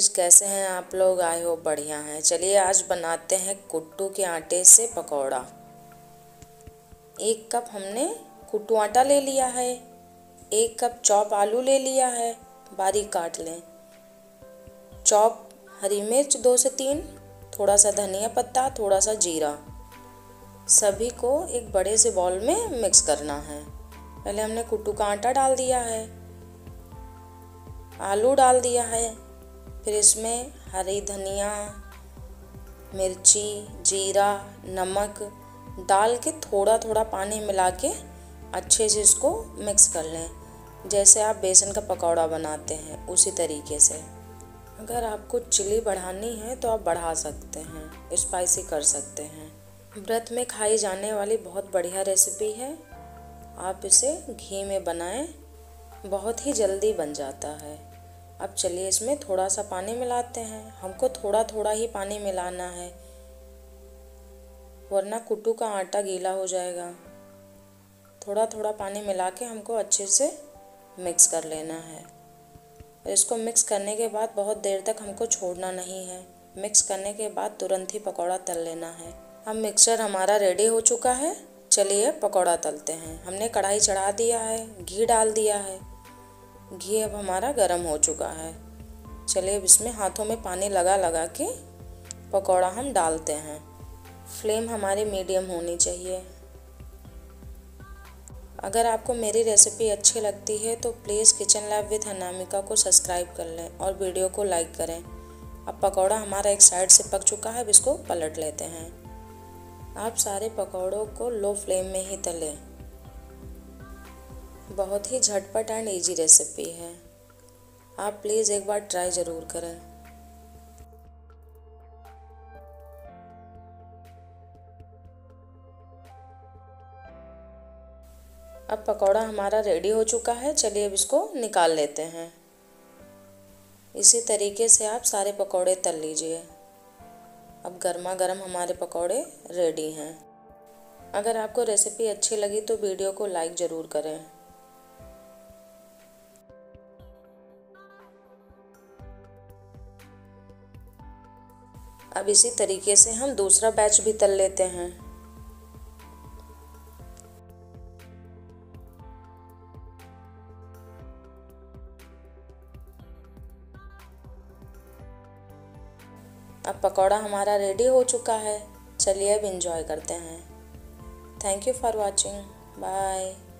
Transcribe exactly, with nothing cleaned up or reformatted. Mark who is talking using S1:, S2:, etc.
S1: Guys, कैसे हैं आप लोग? आई होप बढ़िया हैं। चलिए आज बनाते हैं कुट्टू के आटे से पकौड़ा। एक कप हमने कुट्टू आटा ले लिया है। एक कप चॉप आलू ले लिया है, बारीक काट लें। चॉप हरी मिर्च दो से तीन, थोड़ा सा धनिया पत्ता, थोड़ा सा जीरा। सभी को एक बड़े से बाउल में मिक्स करना है। पहले हमने कुट्टू का आटा डाल दिया है, आलू डाल दिया है, फिर इसमें हरी धनिया, मिर्ची, जीरा, नमक डाल के थोड़ा थोड़ा पानी मिला के अच्छे से इसको मिक्स कर लें, जैसे आप बेसन का पकौड़ा बनाते हैं उसी तरीके से। अगर आपको चिली बढ़ानी है तो आप बढ़ा सकते हैं, स्पाइसी कर सकते हैं। व्रत में खाई जाने वाली बहुत बढ़िया रेसिपी है। आप इसे घी में बनाएं, बहुत ही जल्दी बन जाता है। अब चलिए इसमें थोड़ा सा पानी मिलाते हैं। हमको थोड़ा थोड़ा ही पानी मिलाना है, वरना कुट्टू का आटा गीला हो जाएगा। थोड़ा थोड़ा पानी मिला के हमको अच्छे से मिक्स कर लेना है। और इसको मिक्स करने के बाद बहुत देर तक हमको छोड़ना नहीं है। मिक्स करने के बाद तुरंत ही पकौड़ा तल लेना है। अब मिक्सचर हमारा रेडी हो चुका है। चलिए पकौड़ा तलते हैं। हमने कढ़ाई चढ़ा दिया है, घी डाल दिया है। घी अब हमारा गर्म हो चुका है। चलिए अब इसमें हाथों में पानी लगा लगा के पकौड़ा हम डालते हैं। फ्लेम हमारी मीडियम होनी चाहिए। अगर आपको मेरी रेसिपी अच्छी लगती है तो please kitchen lab with Anamika को सब्सक्राइब कर लें और वीडियो को लाइक करें। अब पकौड़ा हमारा एक साइड से पक चुका है, अब इसको पलट लेते हैं। आप सारे पकौड़ों को लो फ्लेम में ही तलें। बहुत ही झटपट एंड इजी रेसिपी है। आप प्लीज़ एक बार ट्राई ज़रूर करें। अब पकौड़ा हमारा रेडी हो चुका है। चलिए अब इसको निकाल लेते हैं। इसी तरीके से आप सारे पकौड़े तल लीजिए। अब गर्मा गर्म हमारे पकौड़े रेडी हैं। अगर आपको रेसिपी अच्छी लगी तो वीडियो को लाइक ज़रूर करें। अब इसी तरीके से हम दूसरा बैच भी तल लेते हैं। अब पकौड़ा हमारा रेडी हो चुका है। चलिए अब एंजॉय करते हैं। Thank you for watching. Bye.